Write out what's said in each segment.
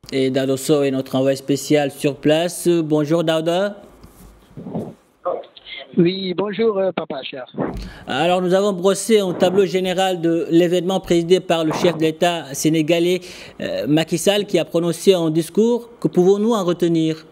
Et Dadoso est notre envoyé spécial sur place. Bonjour Dauda. Oui, bonjour Papa cher. Alors nous avons brossé un tableau général de l'événement présidé par le chef de l'État sénégalais Macky Sall qui a prononcé un discours. Que pouvons-nous en retenir?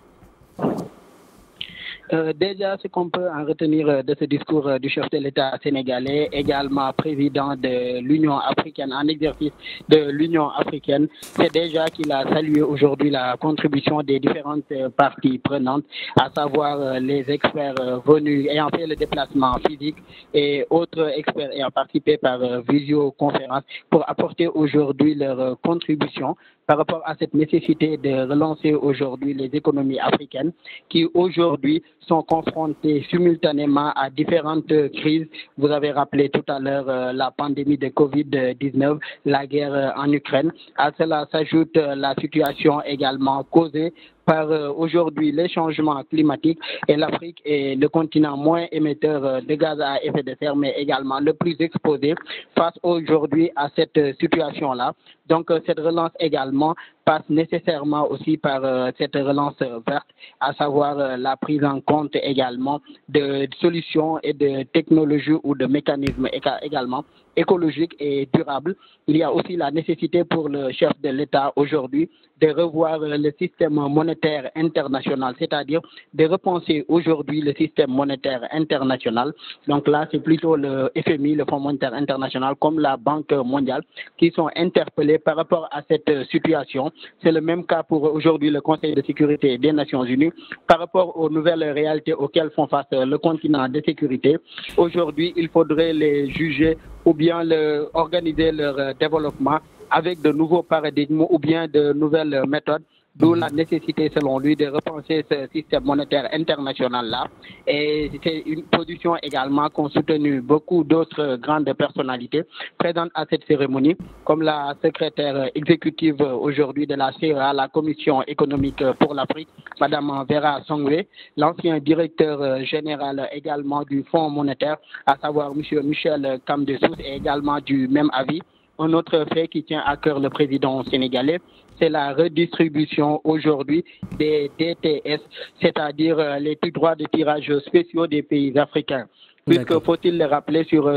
Déjà, ce qu'on peut en retenir de ce discours du chef de l'État sénégalais, également président de l'Union africaine, en exercice de l'Union africaine, c'est déjà qu'il a salué aujourd'hui la contribution des différentes parties prenantes, à savoir les experts venus ayant fait le déplacement physique et autres experts ayant participé par visioconférence pour apporter aujourd'hui leur contribution par rapport à cette nécessité de relancer aujourd'hui les économies africaines qui aujourd'hui sont confrontées simultanément à différentes crises. Vous avez rappelé tout à l'heure la pandémie de Covid-19, la guerre en Ukraine. À cela s'ajoute la situation également causée par aujourd'hui les changements climatiques et l'Afrique est le continent moins émetteur de gaz à effet de serre, mais également le plus exposé face aujourd'hui à cette situation-là. Donc cette relance également passe nécessairement aussi par cette relance verte, à savoir la prise en compte également de solutions et de technologies ou de mécanismes également écologiques et durables. Il y a aussi la nécessité pour le chef de l'État aujourd'hui de revoir le système monétaire international, c'est-à-dire de repenser aujourd'hui le système monétaire international. Donc là, c'est plutôt le FMI, le Fonds monétaire international, comme la Banque mondiale, qui sont interpellés par rapport à cette situation. C'est le même cas pour aujourd'hui le Conseil de sécurité des Nations Unies par rapport aux nouvelles réalités auxquelles font face le continent de sécurité. Aujourd'hui, il faudrait les juger ou bien organiser leur développement avec de nouveaux paradigmes ou bien de nouvelles méthodes, d'où la nécessité, selon lui, de repenser ce système monétaire international-là. Et c'est une position également qu'ont soutenu beaucoup d'autres grandes personnalités présentes à cette cérémonie, comme la secrétaire exécutive aujourd'hui de la CEA, la Commission économique pour l'Afrique, Madame Vera Songwe, l'ancien directeur général également du Fonds monétaire, à savoir M. Michel Kamdessous, est également du même avis. Un autre fait qui tient à cœur le président sénégalais, c'est la redistribution aujourd'hui des DTS, c'est-à-dire les droits de tirage spéciaux des pays africains. Puisque, faut-il le rappeler, sur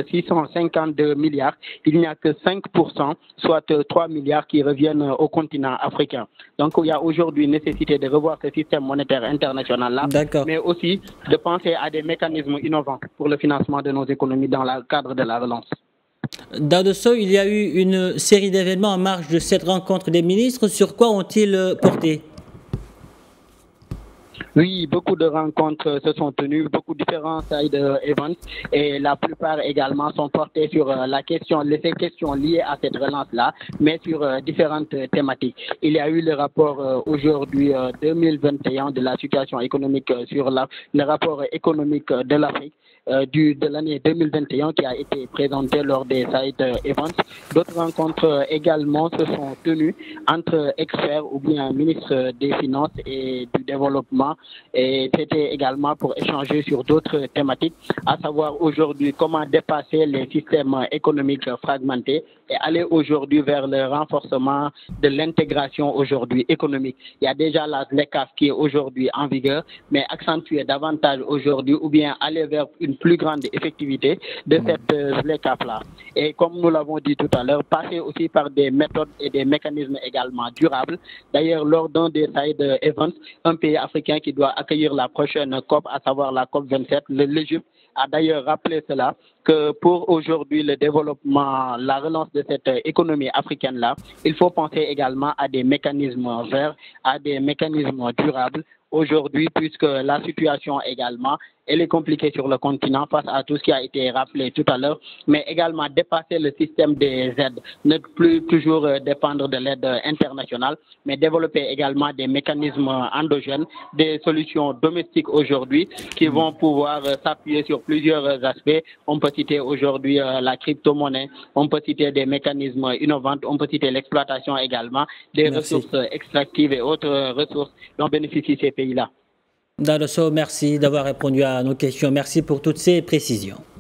652 milliards, il n'y a que 5%, soit 3 milliards qui reviennent au continent africain. Donc, il y a aujourd'hui nécessité de revoir ce système monétaire international-là, mais aussi de penser à des mécanismes innovants pour le financement de nos économies dans le cadre de la relance. Dadoso, il y a eu une série d'événements en marge de cette rencontre des ministres. Sur quoi ont-ils porté? Oui, beaucoup de rencontres se sont tenues, beaucoup de différents side events et la plupart également sont portés sur ces questions liées à cette relance-là, mais sur différentes thématiques. Il y a eu le rapport aujourd'hui 2021 de la situation économique sur le rapport économique de l'Afrique de l'année 2021 qui a été présenté lors des side events. D'autres rencontres également se sont tenues entre experts ou bien ministres des Finances et du Développement. Et c'était également pour échanger sur d'autres thématiques, à savoir aujourd'hui comment dépasser les systèmes économiques fragmentés et aller aujourd'hui vers le renforcement de l'intégration aujourd'hui économique. Il y a déjà la ZLECAf qui est aujourd'hui en vigueur, mais accentuer davantage aujourd'hui ou bien aller vers une plus grande effectivité de cette ZLECAf-là. Et comme nous l'avons dit tout à l'heure, passer aussi par des méthodes et des mécanismes également durables. D'ailleurs, lors d'un des side events, un pays africain qui doit accueillir la prochaine COP, à savoir la COP 27, l'Égypte a d'ailleurs rappelé cela, que pour aujourd'hui le développement, la relance de cette économie africaine-là, il faut penser également à des mécanismes verts, à des mécanismes durables. Aujourd'hui, puisque la situation également, elle est compliquée sur le continent face à tout ce qui a été rappelé tout à l'heure, mais également dépasser le système des aides, ne plus toujours dépendre de l'aide internationale, mais développer également des mécanismes endogènes, des solutions domestiques aujourd'hui qui vont pouvoir s'appuyer sur plusieurs aspects. On peut citer aujourd'hui la crypto-monnaie, on peut citer des mécanismes innovants, on peut citer l'exploitation également des ressources extractives et autres ressources dont bénéficient ces pays-là. Dadoso, merci d'avoir répondu à nos questions. Merci pour toutes ces précisions.